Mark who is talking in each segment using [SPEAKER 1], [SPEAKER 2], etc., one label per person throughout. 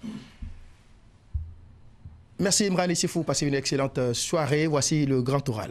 [SPEAKER 1] Merci Imran Issifou, passez une excellente soirée. Voici le grand oral.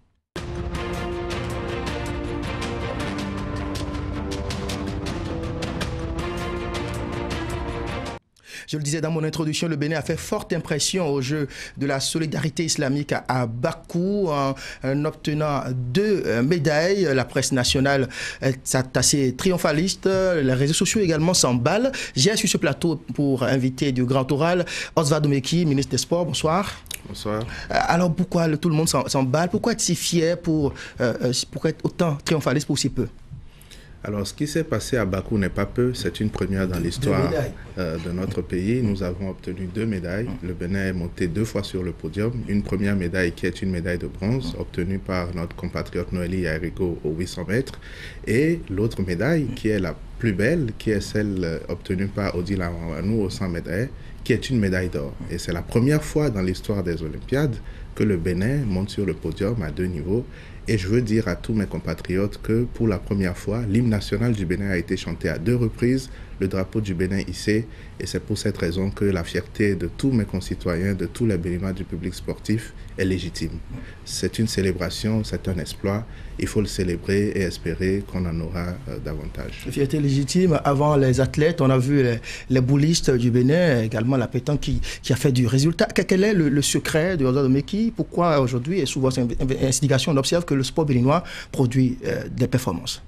[SPEAKER 1] Je le disais dans mon introduction, le Bénin a fait forte impression au jeu de la solidarité islamique à Bakou en obtenant 2 médailles. La presse nationale est assez triomphaliste. Les réseaux sociaux également s'emballent. J'ai sur ce plateau pour inviter du grand oral Oswald Domeki, ministre des Sports. Bonsoir.
[SPEAKER 2] Bonsoir.
[SPEAKER 1] Alors pourquoi tout le monde s'emballe? Pourquoi être si fier pour être autant triomphaliste pour si peu?
[SPEAKER 2] Alors, ce qui s'est passé à Bakou n'est pas peu, c'est une première dans l'histoire de notre pays. Nous avons obtenu 2 médailles. Le Bénin est monté 2 fois sur le podium. Une première médaille qui est une médaille de bronze obtenue par notre compatriote Noélie Yairigo aux 800 mètres. Et l'autre médaille qui est la plus belle, qui est celle obtenue par Odile Awanou aux 100 mètres, qui est une médaille d'or. Et c'est la première fois dans l'histoire des Olympiades que le Bénin monte sur le podium à 2 niveaux. Et je veux dire à tous mes compatriotes que pour la première fois, l'hymne national du Bénin a été chanté à 2 reprises, le drapeau du Bénin hissé. Et c'est pour cette raison que la fierté de tous mes concitoyens, de tous les Béninois du public sportif est légitime. C'est une célébration, c'est un exploit. Il faut le célébrer et espérer qu'on en aura davantage.
[SPEAKER 1] La fierté légitime. Avant les athlètes, on a vu les boulistes du Bénin, également la pétanque qui a fait du résultat. Quel est le secret de Oswald Domeki? Pourquoi aujourd'hui, et souvent c'est une investigation, on observe que le sport béninois produit des performances?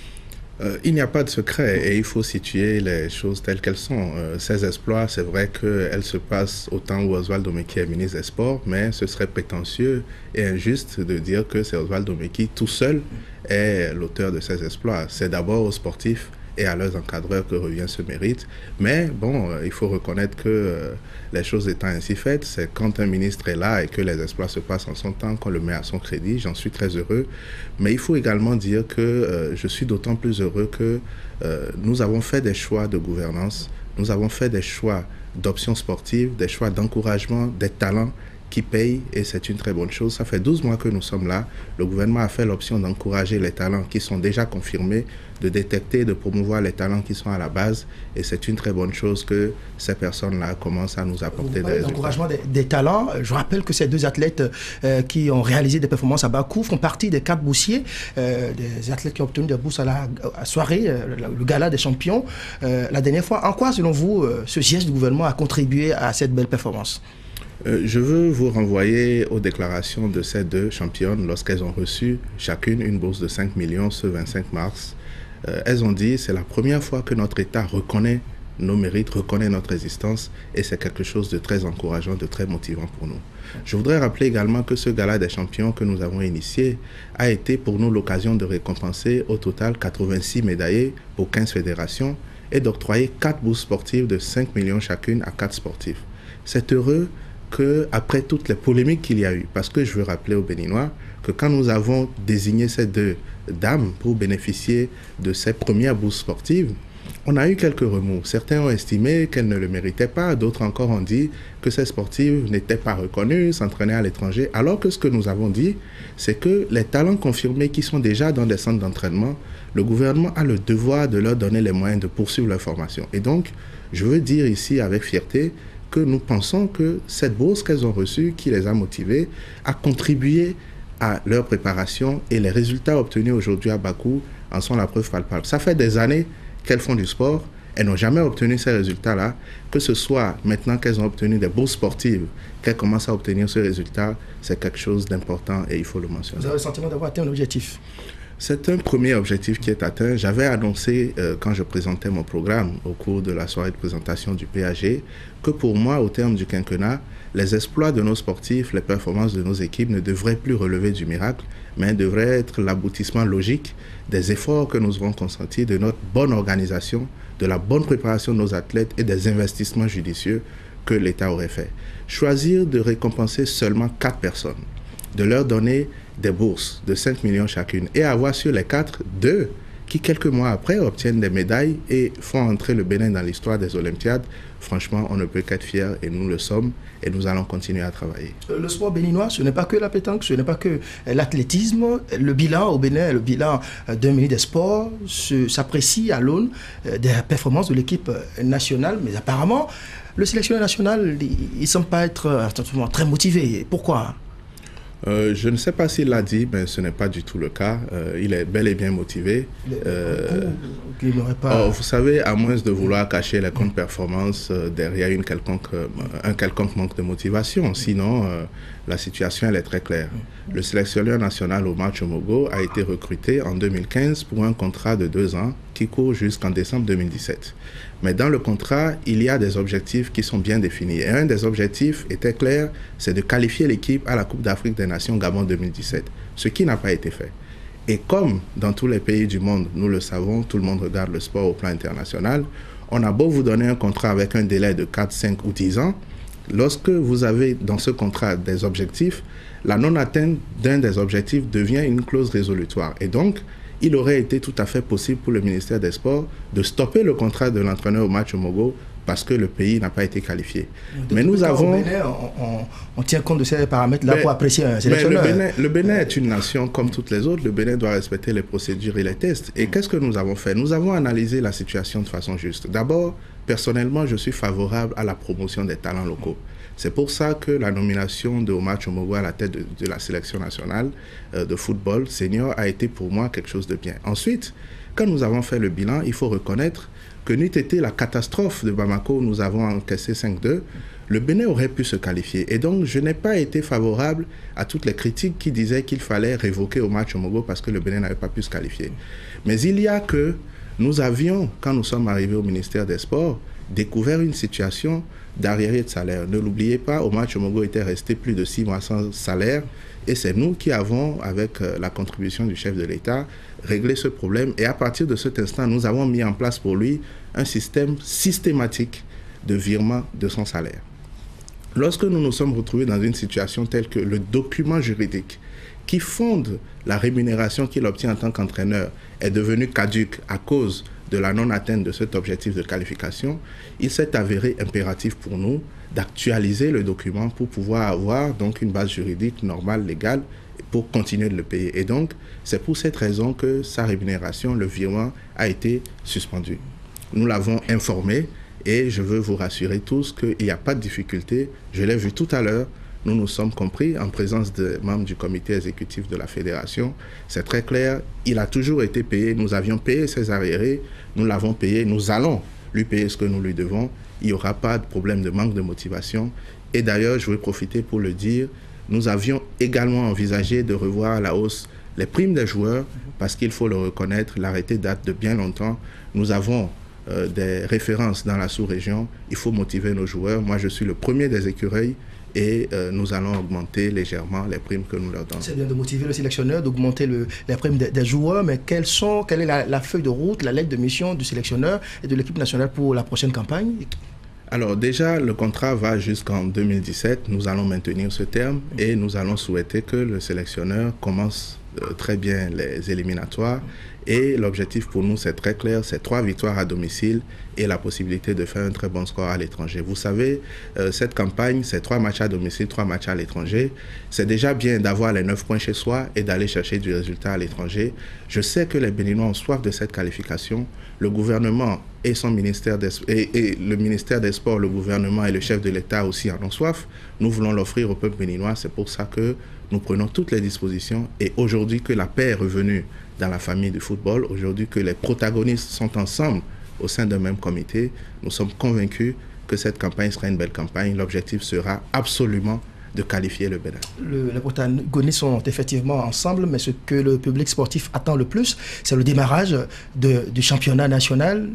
[SPEAKER 2] Il n'y a pas de secret et il faut situer les choses telles qu'elles sont. Ces exploits, c'est vrai qu'elles se passent au temps où Oswald Domeki est ministre des Sports, mais ce serait prétentieux et injuste de dire que c'est Oswald Domeki tout seul est l'auteur de ces exploits. C'est d'abord aux sportifs et à leurs encadreurs que revient ce mérite. Mais bon, il faut reconnaître que les choses étant ainsi faites, c'est quand un ministre est là et que les exploits se passent en son temps qu'on le met à son crédit. J'en suis très heureux. Mais il faut également dire que je suis d'autant plus heureux que nous avons fait des choix de gouvernance, nous avons fait des choix d'options sportives, des choix d'encouragement, des talents qui payent et c'est une très bonne chose. Ça fait 12 mois que nous sommes là. Le gouvernement a fait l'option d'encourager les talents qui sont déjà confirmés, de détecter et de promouvoir les talents qui sont à la base et c'est une très bonne chose que ces personnes-là commencent à nous apporter des résultats.
[SPEAKER 1] L'encouragement des talents, je rappelle que ces 2 athlètes qui ont réalisé des performances à Bakou font partie des 4 boursiers, des athlètes qui ont obtenu des bourses à la soirée, le gala des champions. La dernière fois, en quoi selon vous ce geste du gouvernement a contribué à cette belle performance?
[SPEAKER 2] Je veux vous renvoyer aux déclarations de ces 2 championnes lorsqu'elles ont reçu chacune une bourse de 5 millions ce 25 mars. Elles ont dit c'est la première fois que notre État reconnaît nos mérites, reconnaît notre existence et c'est quelque chose de très encourageant, de très motivant pour nous. Je voudrais rappeler également que ce gala des champions que nous avons initié a été pour nous l'occasion de récompenser au total 86 médaillés pour 15 fédérations et d'octroyer 4 bourses sportives de 5 millions chacune à 4 sportifs. C'est heureux qu'après toutes les polémiques qu'il y a eu, parce que je veux rappeler aux Béninois que quand nous avons désigné ces 2 dames pour bénéficier de ces premières bourses sportives, on a eu quelques remous. Certains ont estimé qu'elles ne le méritaient pas, d'autres encore ont dit que ces sportives n'étaient pas reconnues, s'entraînaient à l'étranger, alors que ce que nous avons dit, c'est que les talents confirmés qui sont déjà dans des centres d'entraînement, le gouvernement a le devoir de leur donner les moyens de poursuivre leur formation. Et donc, je veux dire ici avec fierté que nous pensons que cette bourse qu'elles ont reçue, qui les a motivées, a contribué à leur préparation et les résultats obtenus aujourd'hui à Bakou en sont la preuve palpable. Ça fait des années qu'elles font du sport, elles n'ont jamais obtenu ces résultats-là, que ce soit maintenant qu'elles ont obtenu des bourses sportives, qu'elles commencent à obtenir ce résultat, c'est quelque chose d'important et il faut le mentionner.
[SPEAKER 1] Vous avez le sentiment d'avoir atteint un objectif?
[SPEAKER 2] C'est un premier objectif qui est atteint. J'avais annoncé, quand je présentais mon programme au cours de la soirée de présentation du PAG, que pour moi, au terme du quinquennat, les exploits de nos sportifs, les performances de nos équipes ne devraient plus relever du miracle, mais devraient être l'aboutissement logique des efforts que nous aurons consentis, de notre bonne organisation, de la bonne préparation de nos athlètes et des investissements judicieux que l'État aurait fait. Choisir de récompenser seulement 4 personnes, de leur donner des bourses de 5 millions chacune et avoir sur les 4, 2 qui quelques mois après obtiennent des médailles et font entrer le Bénin dans l'histoire des Olympiades. Franchement, on ne peut qu'être fiers et nous le sommes et nous allons continuer à travailler.
[SPEAKER 1] Le sport béninois, ce n'est pas que la pétanque, ce n'est pas que l'athlétisme. Le bilan au Bénin, le bilan d'un ministre des Sports s'apprécie à l'aune des performances de l'équipe nationale, mais apparemment, le sélectionneur national, il ne semble pas être très motivé. Pourquoi ?
[SPEAKER 2] Je ne sais pas s'il l'a dit, mais ce n'est pas du tout le cas. Il est bel et bien motivé. Vous savez, à moins de vouloir cacher les contre-performances derrière un quelconque manque de motivation. Sinon, la situation elle est très claire. Le sélectionneur national Omar Tchomogo a été recruté en 2015 pour un contrat de 2 ans qui court jusqu'en décembre 2017. Mais dans le contrat, il y a des objectifs qui sont bien définis. Et un des objectifs était clair, c'est de qualifier l'équipe à la Coupe d'Afrique des Nations Gabon 2017, ce qui n'a pas été fait. Et comme dans tous les pays du monde, nous le savons, tout le monde regarde le sport au plan international, on a beau vous donner un contrat avec un délai de 4, 5 ou 10 ans, lorsque vous avez dans ce contrat des objectifs, la non-atteinte d'un des objectifs devient une clause résolutoire. Et donc, il aurait été tout à fait possible pour le ministère des Sports de stopper le contrat de l'entraîneur Omar Tchomogo parce que le pays n'a pas été qualifié. Mais nous avons...
[SPEAKER 1] Au Bénin, on tient compte de ces paramètres-là pour apprécier un sélectionneur.
[SPEAKER 2] Le Bénin est une nation comme toutes les autres. Le Bénin doit respecter les procédures et les tests. Et qu'est-ce que nous avons fait? Nous avons analysé la situation de façon juste. D'abord, personnellement, je suis favorable à la promotion des talents locaux. C'est pour ça que la nomination de Omar Tchomogo à la tête de la sélection nationale de football senior a été pour moi quelque chose de bien. Ensuite, quand nous avons fait le bilan, il faut reconnaître que n'eût été la catastrophe de Bamako où nous avons encaissé 5-2, le Bénin aurait pu se qualifier. Et donc, je n'ai pas été favorable à toutes les critiques qui disaient qu'il fallait révoquer Omar Tchomogo parce que le Bénin n'avait pas pu se qualifier. Mais il y a que nous avions, quand nous sommes arrivés au ministère des Sports, découvert une situation d'arriéré de salaire. Ne l'oubliez pas, Omar Tchomogo était resté plus de 6 mois sans salaire et c'est nous qui avons, avec la contribution du chef de l'État, réglé ce problème. Et à partir de cet instant, nous avons mis en place pour lui un système systématique de virement de son salaire. Lorsque nous nous sommes retrouvés dans une situation telle que le document juridique qui fonde la rémunération qu'il obtient en tant qu'entraîneur est devenu caduc à cause de la non-atteinte de cet objectif de qualification, il s'est avéré impératif pour nous d'actualiser le document pour pouvoir avoir donc une base juridique normale, légale, pour continuer de le payer. Et donc, c'est pour cette raison que sa rémunération, le virement, a été suspendu. Nous l'avons informé et je veux vous rassurer tous qu'il n'y a pas de difficulté. Je l'ai vu tout à l'heure. Nous nous sommes compris en présence des membres du comité exécutif de la fédération. C'est très clair, il a toujours été payé. Nous avions payé ses arriérés, nous l'avons payé, nous allons lui payer ce que nous lui devons. Il n'y aura pas de problème de manque de motivation. Et d'ailleurs, je veux profiter pour le dire, nous avions également envisagé de revoir à la hausse les primes des joueurs parce qu'il faut le reconnaître, l'arrêté date de bien longtemps. Nous avons des références dans la sous-région. Il faut motiver nos joueurs. Moi, je suis le premier des écureuils. Et nous allons augmenter légèrement les primes que nous leur donnons.
[SPEAKER 1] C'est bien de motiver le sélectionneur, d'augmenter les primes des joueurs, mais quelle est la feuille de route, la lettre de mission du sélectionneur et de l'équipe nationale pour la prochaine campagne?
[SPEAKER 2] Alors déjà, le contrat va jusqu'en 2017. Nous allons maintenir ce terme et nous allons souhaiter que le sélectionneur commence très bien les éliminatoires. Et l'objectif pour nous, c'est très clair, c'est 3 victoires à domicile et la possibilité de faire un très bon score à l'étranger. Vous savez, cette campagne, c'est 3 matchs à domicile, 3 matchs à l'étranger. C'est déjà bien d'avoir les 9 points chez soi et d'aller chercher du résultat à l'étranger. Je sais que les Béninois ont soif de cette qualification. Le gouvernement et son ministère et le ministère des Sports, le gouvernement et le chef de l'État aussi en ont soif. Nous voulons l'offrir au peuple béninois. C'est pour ça que nous prenons toutes les dispositions. Et aujourd'hui que la paix est revenue dans la famille du football, aujourd'hui que les protagonistes sont ensemble au sein d'un même comité, nous sommes convaincus que cette campagne sera une belle campagne. L'objectif sera absolument de qualifier le Bénin. Les
[SPEAKER 1] protagonistes sont effectivement ensemble, mais ce que le public sportif attend le plus, c'est le démarrage du championnat national.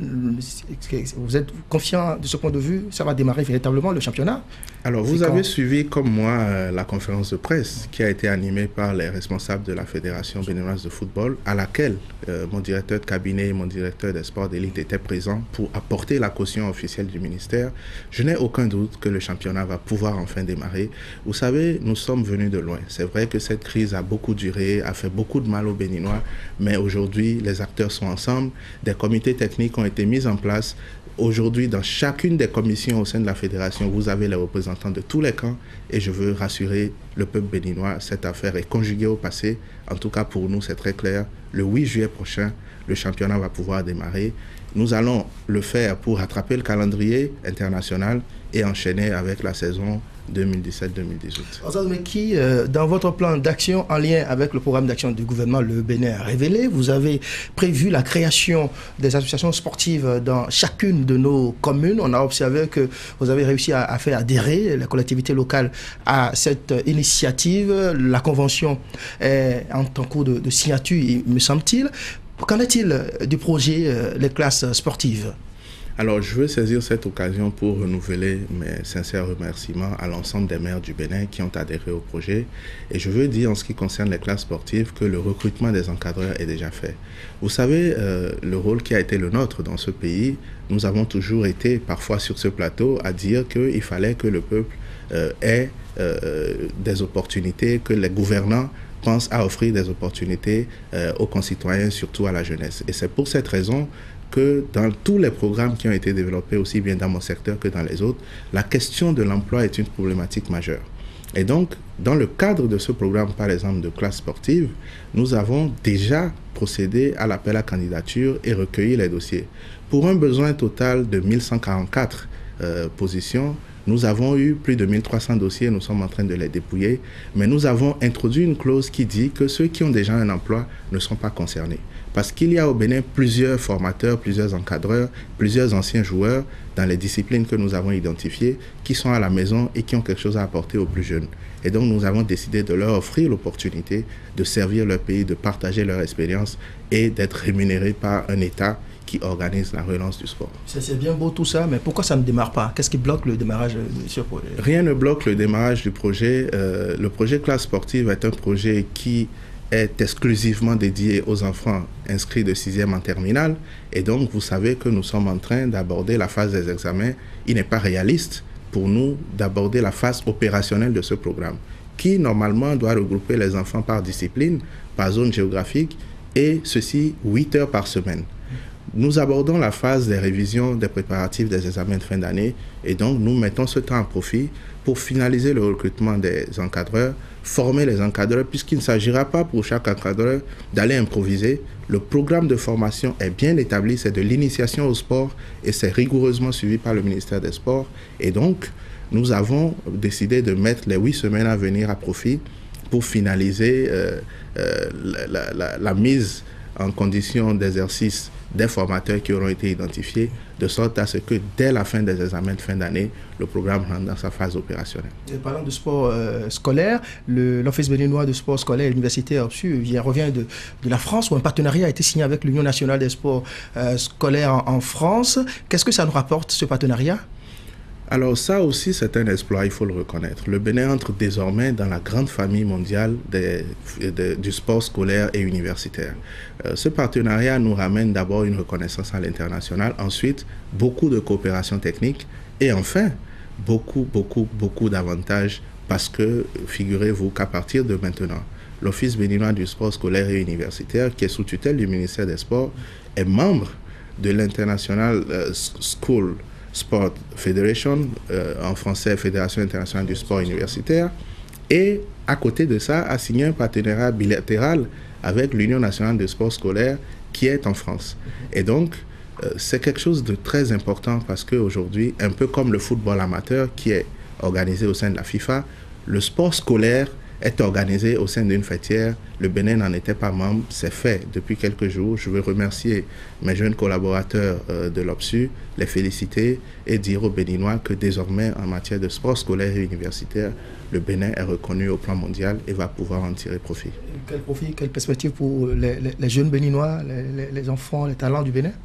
[SPEAKER 1] Vous êtes confiant de ce point de vue? Ça va démarrer véritablement le championnat?
[SPEAKER 2] Alors, vous avez suivi comme moi la conférence de presse qui a été animée par les responsables de la Fédération béninoise de football, à laquelle mon directeur de cabinet et mon directeur des sports d'élite étaient présents pour apporter la caution officielle du ministère. Je n'ai aucun doute que le championnat va pouvoir enfin démarrer. Vous savez, nous sommes venus de loin. C'est vrai que cette crise a beaucoup duré, a fait beaucoup de mal aux Béninois, mais aujourd'hui, les acteurs sont ensemble. Des comités techniques ont été mis en place. Aujourd'hui, dans chacune des commissions au sein de la fédération, vous avez les représentants de tous les camps et je veux rassurer le peuple béninois, cette affaire est conjuguée au passé. En tout cas, pour nous, c'est très clair. Le 8 juillet prochain, le championnat va pouvoir démarrer. Nous allons le faire pour rattraper le calendrier international et enchaîner avec la saison 2017-2018.
[SPEAKER 1] Mais qui, dans votre plan d'action en lien avec le programme d'action du gouvernement, le Bénin a révélé, vous avez prévu la création des associations sportives dans chacune de nos communes. On a observé que vous avez réussi à faire adhérer les collectivités locales à cette initiative. La convention est en cours de signature, me semble-t-il. Qu'en est-il du projet Les classes sportives ?
[SPEAKER 2] Alors, je veux saisir cette occasion pour renouveler mes sincères remerciements à l'ensemble des maires du Bénin qui ont adhéré au projet. Et je veux dire, en ce qui concerne les classes sportives, que le recrutement des encadreurs est déjà fait. Vous savez, le rôle qui a été le nôtre dans ce pays, nous avons toujours été, parfois sur ce plateau, à dire qu'il fallait que le peuple ait des opportunités, que les gouvernants pensent à offrir des opportunités aux concitoyens, surtout à la jeunesse. Et c'est pour cette raison que dans tous les programmes qui ont été développés, aussi bien dans mon secteur que dans les autres, la question de l'emploi est une problématique majeure. Et donc, dans le cadre de ce programme, par exemple, de classe sportive, nous avons déjà procédé à l'appel à candidature et recueilli les dossiers. Pour un besoin total de 1144 positions, nous avons eu plus de 1300 dossiers, nous sommes en train de les dépouiller, mais nous avons introduit une clause qui dit que ceux qui ont déjà un emploi ne sont pas concernés. Parce qu'il y a au Bénin plusieurs formateurs, plusieurs encadreurs, plusieurs anciens joueurs dans les disciplines que nous avons identifiées qui sont à la maison et qui ont quelque chose à apporter aux plus jeunes. Et donc nous avons décidé de leur offrir l'opportunité de servir leur pays, de partager leur expérience et d'être rémunérés par un État qui organise la relance du sport.
[SPEAKER 1] C'est bien beau tout ça, mais pourquoi ça ne démarre pas? Qu'est-ce qui bloque le démarrage de ce projet?
[SPEAKER 2] Rien ne bloque le démarrage du projet. Le projet Classe Sportive est un projet qui est exclusivement dédié aux enfants inscrits de 6e en terminale. Et donc, vous savez que nous sommes en train d'aborder la phase des examens. Il n'est pas réaliste pour nous d'aborder la phase opérationnelle de ce programme, qui normalement doit regrouper les enfants par discipline, par zone géographique, et ceci 8 heures par semaine. Nous abordons la phase des révisions des préparatifs des examens de fin d'année et donc nous mettons ce temps à profit pour finaliser le recrutement des encadreurs, former les encadreurs, puisqu'il ne s'agira pas pour chaque encadreur d'aller improviser. Le programme de formation est bien établi, c'est de l'initiation au sport et c'est rigoureusement suivi par le ministère des Sports. Et donc, nous avons décidé de mettre les 8 semaines à venir à profit pour finaliser la mise en condition d'exercice des formateurs qui auront été identifiés, de sorte à ce que dès la fin des examens de fin d'année, le programme rentre dans sa phase opérationnelle.
[SPEAKER 1] Et parlant de sport scolaire, l'Office béninois de sport scolaire et universitaire revient de la France, où un partenariat a été signé avec l'Union nationale des sports scolaires en France. Qu'est-ce que ça nous rapporte, ce partenariat ?
[SPEAKER 2] Alors ça aussi, c'est un exploit, il faut le reconnaître. Le Bénin entre désormais dans la grande famille mondiale du sport scolaire et universitaire. Ce partenariat nous ramène d'abord une reconnaissance à l'international, ensuite beaucoup de coopération technique et enfin beaucoup d'avantages parce que figurez-vous qu'à partir de maintenant, l'Office béninois du sport scolaire et universitaire, qui est sous tutelle du ministère des Sports, est membre de l'International School Sport Federation, en français Fédération internationale du sport universitaire, et à côté de ça a signé un partenariat bilatéral avec l'Union nationale de sport scolaire qui est en France. Et donc c'est quelque chose de très important parce qu'aujourd'hui, un peu comme le football amateur qui est organisé au sein de la FIFA, le sport scolaire est organisé au sein d'une fêtière. Le Bénin n'en était pas membre, c'est fait depuis quelques jours. Je veux remercier mes jeunes collaborateurs de l'OPSU, les féliciter et dire aux Béninois que désormais, en matière de sport scolaire et universitaire, le Bénin est reconnu au plan mondial et va pouvoir en tirer profit.
[SPEAKER 1] Quel profit, quelle perspective pour les jeunes Béninois, les enfants, les talents du Bénin?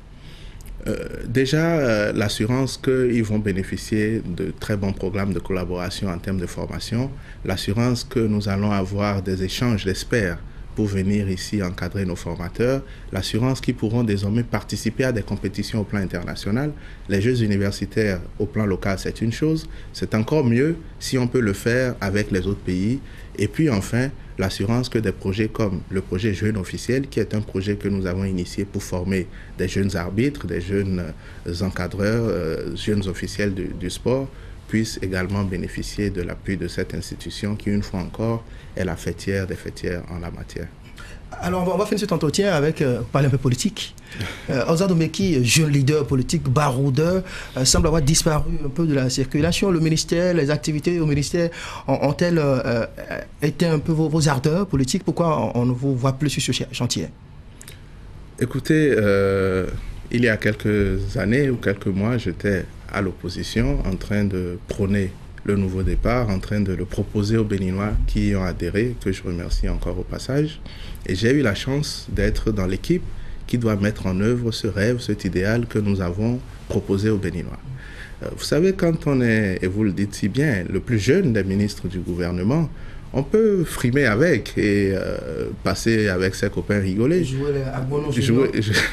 [SPEAKER 2] Déjà, l'assurance qu'ils vont bénéficier de très bons programmes de collaboration en termes de formation, l'assurance que nous allons avoir des échanges d'experts pour venir ici encadrer nos formateurs, l'assurance qui pourront désormais participer à des compétitions au plan international. Les Jeux universitaires au plan local, c'est une chose. C'est encore mieux si on peut le faire avec les autres pays. Et puis enfin, l'assurance que des projets comme le projet Jeunes Officiels, qui est un projet que nous avons initié pour former des jeunes arbitres, des jeunes encadreurs, jeunes officiels du sport, puissent également bénéficier de l'appui de cette institution qui, une fois encore, est la fêtière des fêtières en la matière.
[SPEAKER 1] Alors, on va finir cet entretien avec parler un peu politique. Ozad Omeki, jeune leader politique, baroudeur, semble avoir disparu un peu de la circulation. Le ministère, les activités au ministère ont-elles été un peu vos ardeurs politiques? Pourquoi on ne vous voit plus sur ce chantier?
[SPEAKER 2] Écoutez, il y a quelques années ou quelques mois, j'étais à l'opposition en train de prôner le nouveau départ, en train de le proposer aux Béninois qui y ont adhéré, que je remercie encore au passage. Et j'ai eu la chance d'être dans l'équipe qui doit mettre en œuvre ce rêve, cet idéal que nous avons proposé aux Béninois. Vous savez, quand on est, et vous le dites si bien, le plus jeune des ministres du gouvernement, on peut frimer avec et passer avec ses copains rigoler.
[SPEAKER 1] Jouer les Agbono Junior.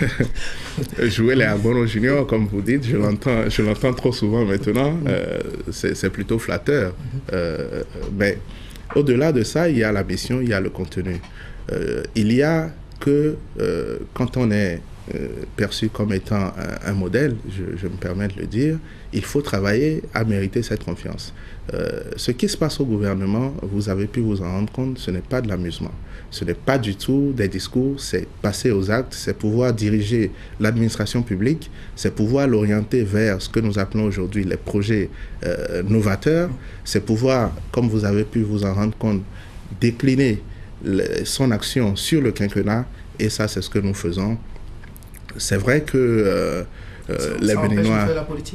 [SPEAKER 2] Jouer les Agbono Junior, comme vous dites, je l'entends trop souvent maintenant. C'est plutôt flatteur. Mais au-delà de ça, il y a la mission, il y a le contenu. Il y a que quand on est perçu comme étant un modèle, je me permets de le dire, il faut travailler à mériter cette confiance. Ce qui se passe au gouvernement, vous avez pu vous en rendre compte, ce n'est pas de l'amusement. Ce n'est pas du tout des discours, c'est passer aux actes, c'est pouvoir diriger l'administration publique, c'est pouvoir l'orienter vers ce que nous appelons aujourd'hui les projets novateurs, c'est pouvoir, comme vous avez pu vous en rendre compte, décliner son action sur le quinquennat, et ça c'est ce que nous faisons. C'est vrai que les Béninois...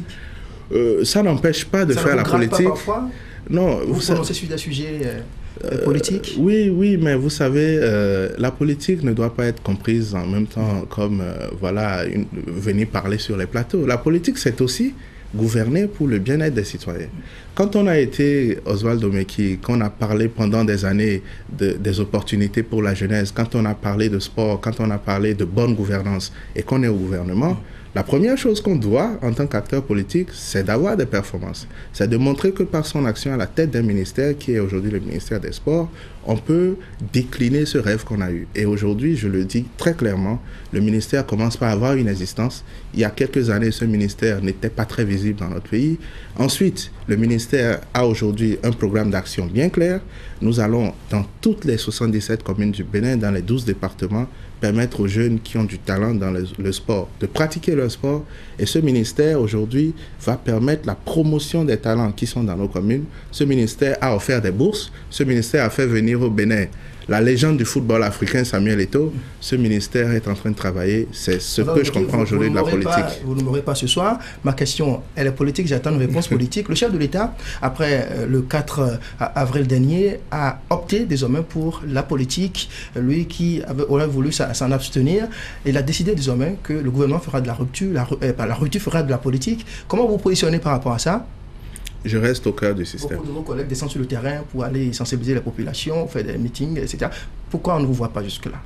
[SPEAKER 2] ça n'empêche pas de faire la politique. Ça ne vous gratte pas parfois? Non.
[SPEAKER 1] Vous prononcez sur des sujets politiques?
[SPEAKER 2] Oui, mais vous savez, la politique ne doit pas être comprise en même temps comme, venir parler sur les plateaux. La politique, c'est aussi gouverner pour le bien-être des citoyens. Quand on a été Oswald Omeki, qu'on a parlé pendant des années des opportunités pour la jeunesse, quand on a parlé de sport, quand on a parlé de bonne gouvernance et qu'on est au gouvernement, la première chose qu'on doit, en tant qu'acteur politique, c'est d'avoir des performances. C'est de montrer que par son action à la tête d'un ministère, qui est aujourd'hui le ministère des Sports, on peut décliner ce rêve qu'on a eu. Et aujourd'hui, je le dis très clairement, le ministère commence par avoir une existence. Il y a quelques années, ce ministère n'était pas très visible dans notre pays. Ensuite, le ministère a aujourd'hui un programme d'action bien clair. Nous allons, dans toutes les 77 communes du Bénin, dans les 12 départements, permettre aux jeunes qui ont du talent dans le sport de pratiquer leur sport. Et ce ministère, aujourd'hui, va permettre la promotion des talents qui sont dans nos communes. Ce ministère a offert des bourses. Ce ministère a fait venir au Bénin la légende du football africain, Samuel Eto'o. Ce ministère est en train de travailler. C'est ce que je comprends aujourd'hui de la politique.
[SPEAKER 1] Vous ne m'aurez pas ce soir. Ma question, elle est politique. J'attends une réponse politique. Le chef de l'État, après le 4 avril dernier, a opté désormais pour la politique. Lui qui aurait voulu s'en abstenir. Il a décidé désormais que le gouvernement fera de la rupture. La rupture fera de la politique. Comment vous positionnez par rapport à ça?
[SPEAKER 2] Je reste au cœur du système.
[SPEAKER 1] Beaucoup de vos collègues descendent sur le terrain pour aller sensibiliser la population, faire des meetings, etc. Pourquoi on ne vous voit pas jusque-là?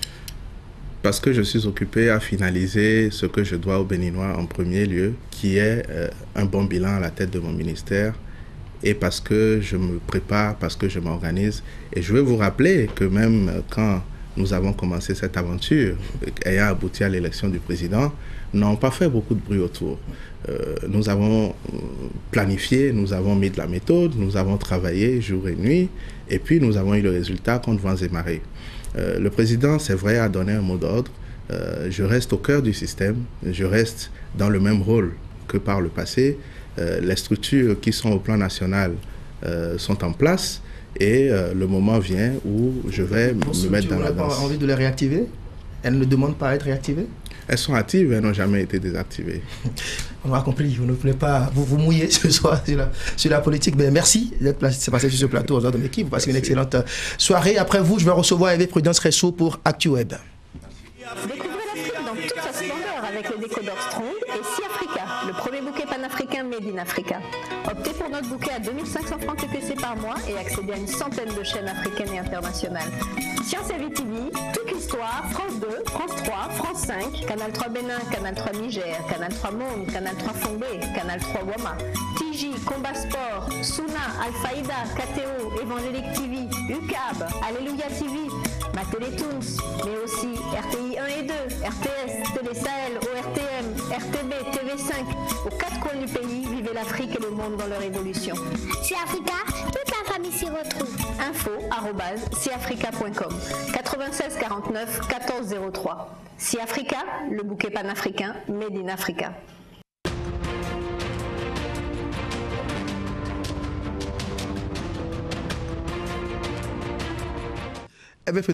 [SPEAKER 2] Parce que je suis occupé à finaliser ce que je dois aux Béninois en premier lieu, qui est un bon bilan à la tête de mon ministère, et parce que je me prépare, parce que je m'organise. Et je veux vous rappeler que même quand nous avons commencé cette aventure, ayant abouti à l'élection du président, nous n'avons pas fait beaucoup de bruit autour. Nous avons planifié, nous avons mis de la méthode, nous avons travaillé jour et nuit, et puis nous avons eu le résultat contre vents et marées. Le président, c'est vrai, a donné un mot d'ordre. Je reste au cœur du système, je reste dans le même rôle que par le passé. Les structures qui sont au plan national sont en place, et le moment vient où je vais me mettre dans la danse.
[SPEAKER 1] Vous n'avez pas envie de les réactiver? Elles ne demandent pas à être réactivées?
[SPEAKER 2] Elles sont actives, elles n'ont jamais été désactivées.
[SPEAKER 1] On a compris, vous ne voulez pas vous mouiller ce soir sur la politique. Mais merci d'être passé sur ce plateau aux ordres de l'équipe. Vous passez une excellente soirée. Après vous, je vais recevoir Hervé Prudence Resso pour ActuWeb.
[SPEAKER 3] Découvrez l'Afrique dans toute sa splendeur avec le décodeur Strong et Si Africa, le premier bouquet panafricain Made in Africa. Optez pour notre bouquet à 2500 francs TTC par mois et accédez à une centaine de chaînes africaines et internationales. Science et Vie TV, toute l'histoire, France 2, France 3, France 5, Canal 3 Bénin, Canal 3 Niger, Canal 3 Monde, Canal 3 Fongbe, Canal 3 Wama, TJ, Combat Sport, Suna, Al-Faïda, KTO, Évangélique TV, UCAB, Alléluia TV, Ma Télétoons, mais aussi RTI 1 et 2, RTS, Télé Sahel, ORTM, RTB, TV5. Aux quatre coins du pays, vivez l'Afrique et le monde dans leur évolution.
[SPEAKER 4] CIAfrica, toute la famille s'y retrouve.
[SPEAKER 3] info@ciafrica.com 96 49 14 03. CIAfrica, le bouquet panafricain Made in Africa.
[SPEAKER 1] Eh bien,